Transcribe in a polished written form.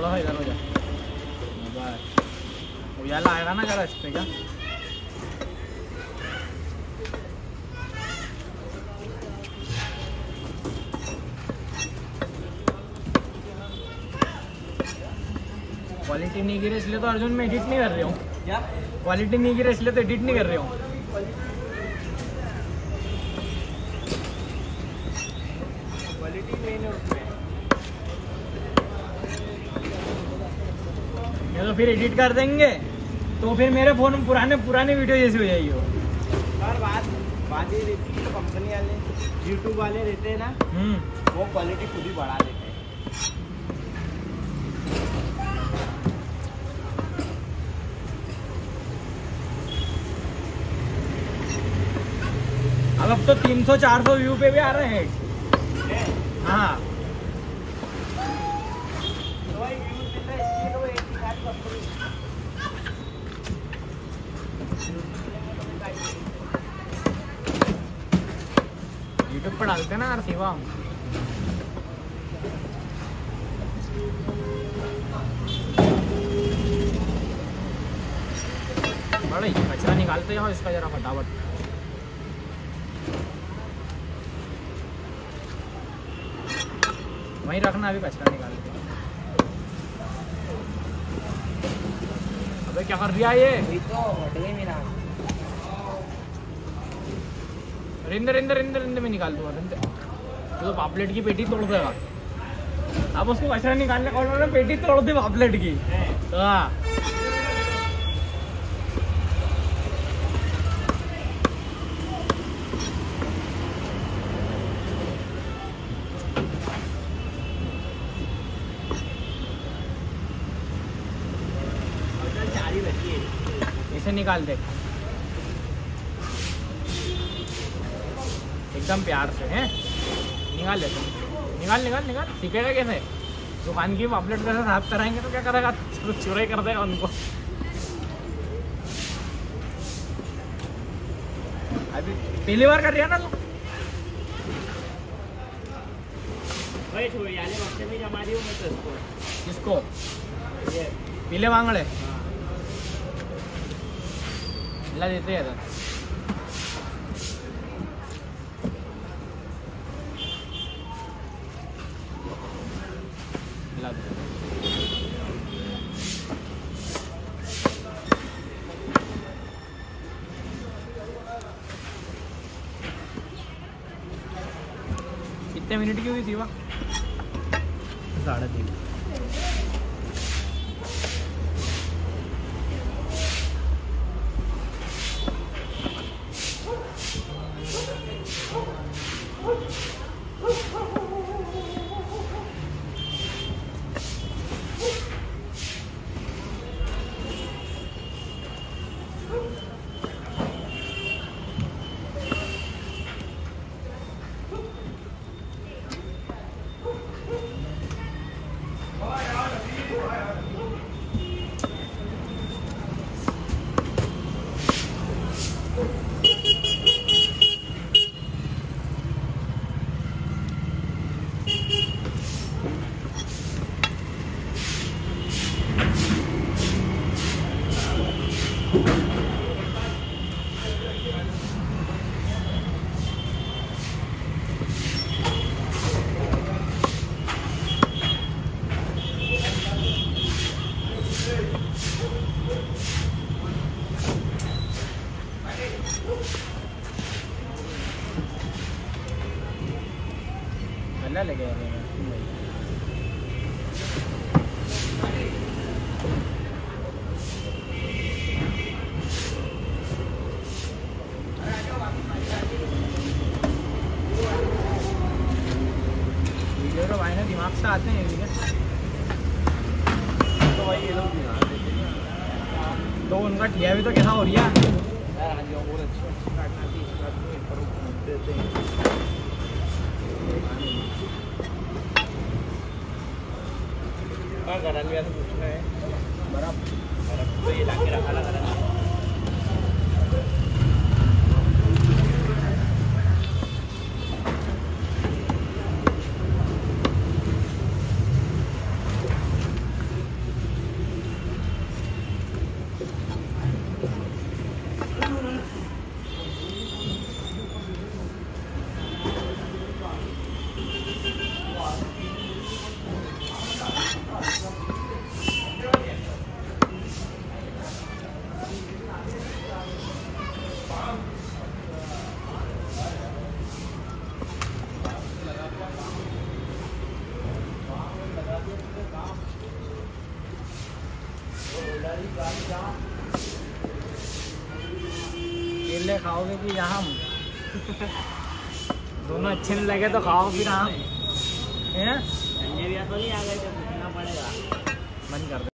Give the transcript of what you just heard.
थोड़ा इधर हो जा। उजाला आएगा ना जरा इस पे क्या। क्वालिटी नहीं गिरे इसलिए तो अर्जुन मैं एडिट नहीं कर रही हूँ। क्या क्वालिटी नहीं गिरे इसलिए तो एडिट नहीं कर रही हूँ। क्वालिटी मेन है उसमें। ये तो फिर एडिट कर देंगे तो फिर मेरे फोन में पुराने वीडियो जैसी हो जाएगी वो। और बात ये रहती है, कंपनी वाले यूट्यूब वाले रहते हैं ना, वो क्वालिटी खुद ही बढ़ा देते हैं। अब तो 300-400 व्यू पे भी आ रहे हैं। हाँ यूट्यूब पर डालते हैं ना यार शिवा। बड़े कचरा निकालते जाओ इसका जरा फटाफट। वहीं रखना, अभी कचरा निकाल के। अबे क्या कर रहा है ये? तो हट गई मेरा। रिंदे में निकाल दूंगा। रिंदे तो पापलेट की पेटी तोड़ देगा। अब उसको कचरा निकालने का ऑर्डर, पेटी तोड़ दे पापलेट की। हाँ इसे निकाल दे एकदम प्यार से हैं। निकाल लेते निकाल। सीखेगा कैसे? दुकान की पापलेट कैसे साफ कराएंगे तो क्या करेगा? चुराई कर देगा उनको। अभी पहली बार कर रही है ना तू? में जमा रही हूँ मैं तो इसको पीले बांगड़े ला देते हैं। ला दे। कितने मिनट की हुई थी वह? 3.5। लगे वीडियो तो भाई ना दिमाग से आते हैं ये तो भाई ये लोग तो उनका ठिया भी तो कैसा हो रही है बहुत अच्छा गरम भी पूछना है बर्फ तो ये लाके रखा लगा केले खाओगे कि आम? दोनों अच्छे नहीं लगे तो खाओ फिर आम। अंजीरिया तो नहीं आ गए तो पूछना पड़ेगा। मन कर